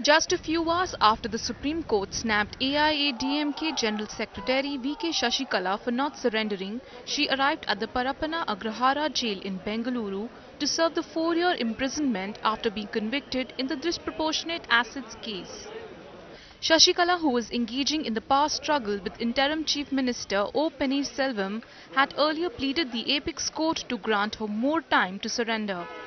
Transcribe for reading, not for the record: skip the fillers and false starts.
Just a few hours after the Supreme Court snapped AIADMK General Secretary VK Sasikala for not surrendering, she arrived at the Parappana Agrahara jail in Bengaluru to serve the 4-year imprisonment after being convicted in the disproportionate assets case. Sasikala, who was engaging in the power struggle with Interim Chief Minister O Panneerselvam, had earlier pleaded the apex court to grant her more time to surrender.